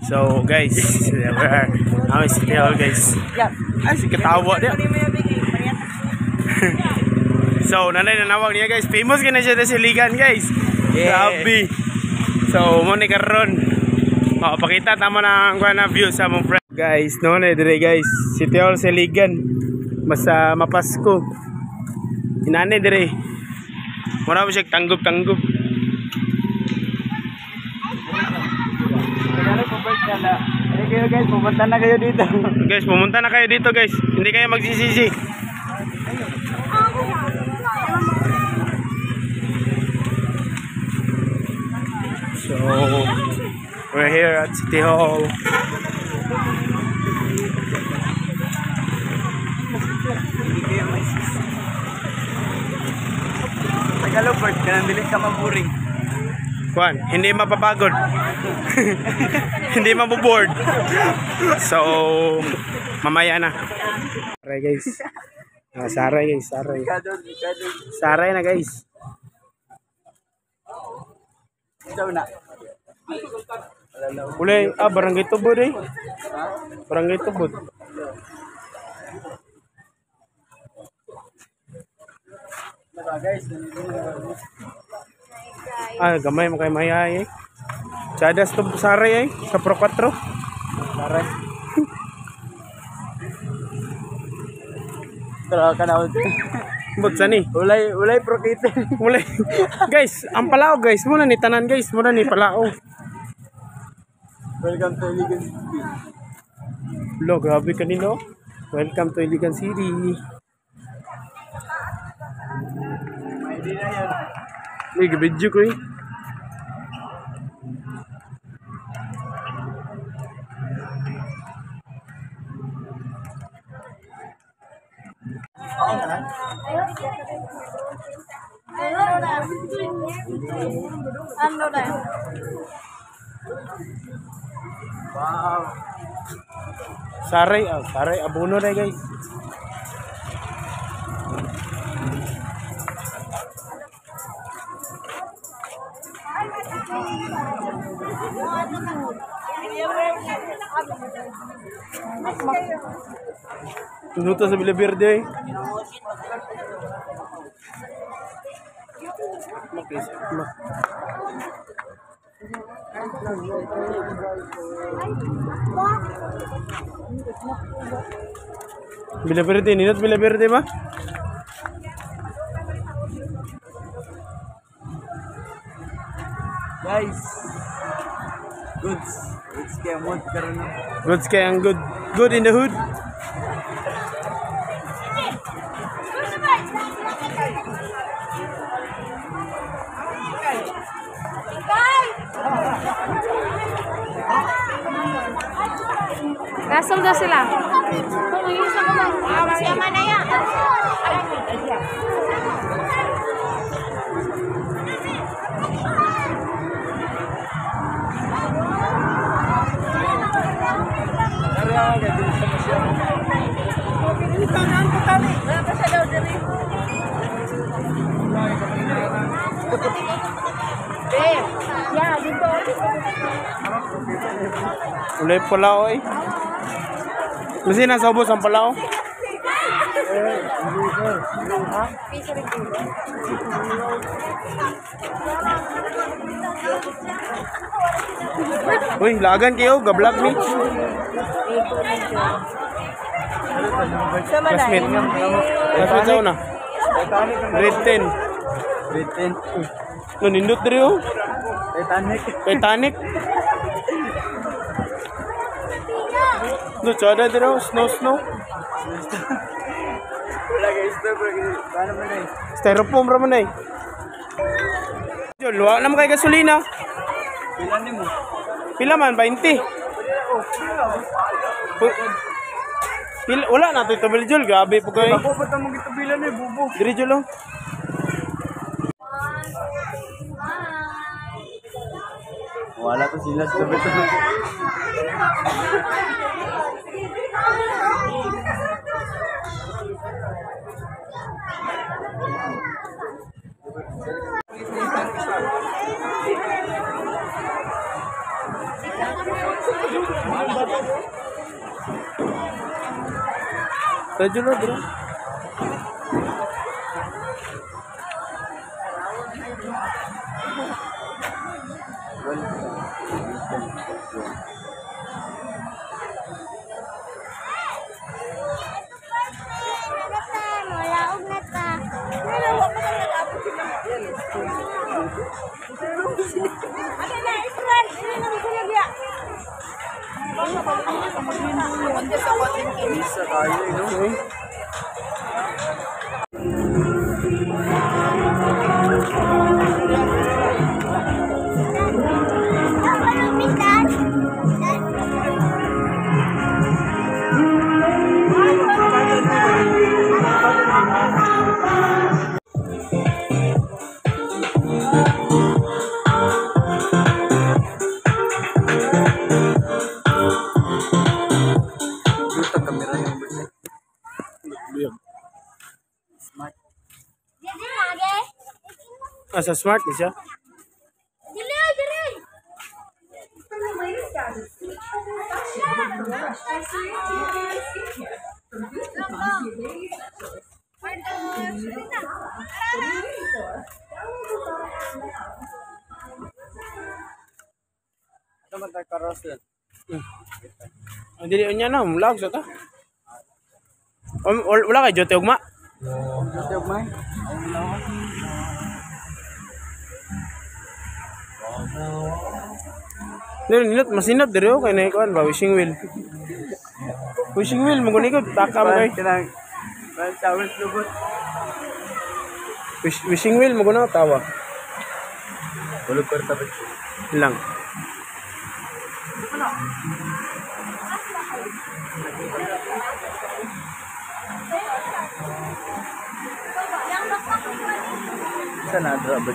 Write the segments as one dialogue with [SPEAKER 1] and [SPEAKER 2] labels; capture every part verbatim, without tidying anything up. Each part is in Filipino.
[SPEAKER 1] So guys, we're now is still guys. Ay, si katawa dia. So nanay nanawag niya guys. Famous gina siya sa Siligan guys. Grabe. So mo ni karon. Makapakita tama na ang na view sa mong friend. Guys, no na dire guys. City Hall Siligan. Mas uh, mapasko. Inane dire. Mura mo siya tanggup-tanggup.
[SPEAKER 2] Guys, pumunta na kayo dito.
[SPEAKER 1] Guys, pumunta na kayo dito guys. Hindi kayo magsisisi. So, we're here at City Hall.
[SPEAKER 2] Tagalog, ka nang bilis ka maburing.
[SPEAKER 1] Juan, hindi mapapagod. Hindi maboboard. So, mamaya na. Saray guys. Ah, saray guys, saray. Saray na guys.
[SPEAKER 2] Daw na.
[SPEAKER 1] Uli, ah, barangay Tubod eh. Barangay Tubod.
[SPEAKER 2] Guys,
[SPEAKER 1] Ah, gamay mo kay mayay eh. Chadas to saray eh, sa Pro four.
[SPEAKER 2] saray. Tara ka na.
[SPEAKER 1] But sani?
[SPEAKER 2] Ulay, ulay prokite.
[SPEAKER 1] Ulay. Guys, ang palao guys, muna ni tanan guys, muna ni palao.
[SPEAKER 2] Welcome to Iligan City.
[SPEAKER 1] Lo, grabe kanino. Welcome to Iligan City.
[SPEAKER 2] May di na yan.
[SPEAKER 1] May gabidyo ko eh.
[SPEAKER 3] Ano na?
[SPEAKER 2] Wow.
[SPEAKER 1] Saray, ah, saray, abono na guys. Tunuto sa Villa Verde eh. Villa Verde, ninot Villa Verde ba?
[SPEAKER 2] Guys. Goods. Goods kaya mod karon.
[SPEAKER 1] Goods kaya ang good. Good in the hood.
[SPEAKER 3] Gasol ga sila. Sama na yan.
[SPEAKER 1] Ulay palao eh. Kasi nasa ubos ang palao. Uy, lagan kayo, gablog ni. Classmate. Classmate sa una. Grade ten.
[SPEAKER 2] Grade ten.
[SPEAKER 1] No, nindot diri oh.
[SPEAKER 2] Titanic.
[SPEAKER 1] Titanic. No, chada diri oh, snow snow.
[SPEAKER 2] Wala guys, ito bro. Paano mo na eh?
[SPEAKER 1] Styrofoam ra man eh. Yo, luwa naman kay gasolina.
[SPEAKER 2] Pilan ni mo?
[SPEAKER 1] Pila man, twenty. Pila, wala na ito ito Biljul, grabe po kayo.
[SPEAKER 2] Ako ba't mong ito bilan eh, bubo?
[SPEAKER 1] Diri Jul oh.
[SPEAKER 2] Wala to sila sa beto.
[SPEAKER 1] Radyo na, bro.
[SPEAKER 2] Bisa tayo, no? Ito kamera yung bersih. Smart.
[SPEAKER 1] Ah, sa smart ni siya.
[SPEAKER 2] Ito matakaros yan.
[SPEAKER 1] Ah, dili unya na, vlog sa ta. Um, wal- wala kay jote ugma.
[SPEAKER 2] Ito yung may.
[SPEAKER 1] Dili nilot masinot diri oh, kay na ikuan ba wishing wheel. Wishing wheel mo gunikod taka mo kay.
[SPEAKER 2] Kinang. Well, tawis lubot.
[SPEAKER 1] Wish, wishing wheel mo guna tawa.
[SPEAKER 2] Tulog ko rin tapos.
[SPEAKER 1] Lang.
[SPEAKER 2] Saan na drabot?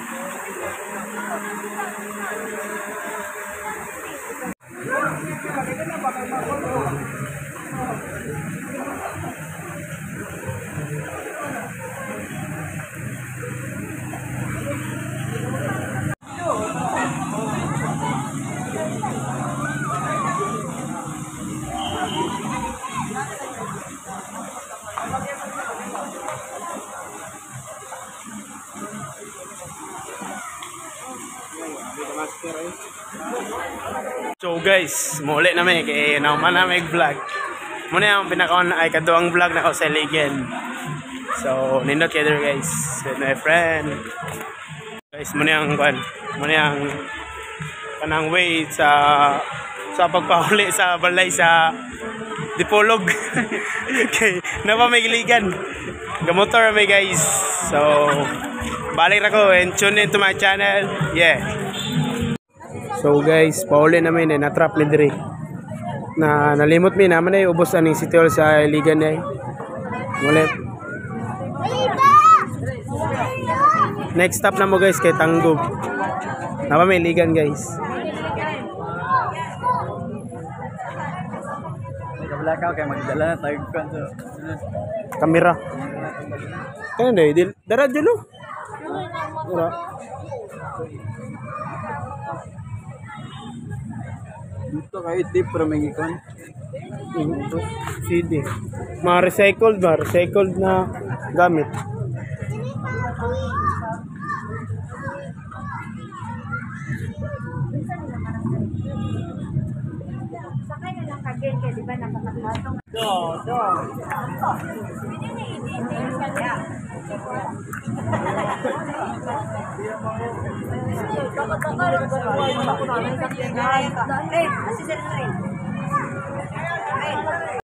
[SPEAKER 1] So guys, muli na may kay naman na may vlog. Muna yung pinakaon ay kaduang vlog na ako sa Ligan. So, nindot kayo there guys with my friend. Guys, muna yung kwan, muna yung kanang way sa sa pagpahuli sa balay sa Dipolog. Okay, napa may Ligan. Gamotor may guys. So, balik na ko and tune into my channel. Yeah. So guys, pauli namin eh, na-trap ni Dre. Na nalimot mi naman ay ubos aning City Hall sa Ligan ay. Muli. Next stop na mo guys kay Tanggub. Napa may Ligan guys.
[SPEAKER 2] Kabla ka kay magdala na tayo kan so.
[SPEAKER 1] Kamera. Kaya dai, dara dulu. Dara.
[SPEAKER 2] Dito kayo tip pero may ikon.
[SPEAKER 1] C D. Mga recycled ba? Recycled na gamit.
[SPEAKER 3] Sakay na lang kagyan kaya di ba nakakatong. Do, do. Eh, así se le